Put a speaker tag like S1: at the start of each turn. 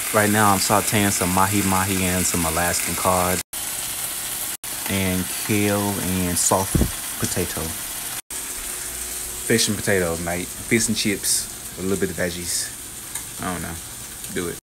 S1: Right now I'm sauteing some mahi-mahi and some Alaskan cod and kale and soft potato. Fish and potatoes, mate. Fish and chips with a little bit of veggies. I don't know. Do it.